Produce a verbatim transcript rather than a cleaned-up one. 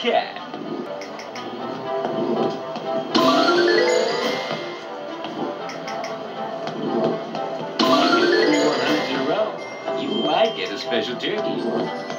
cat. If you get three one hundreds in a row, you might get a special turkey.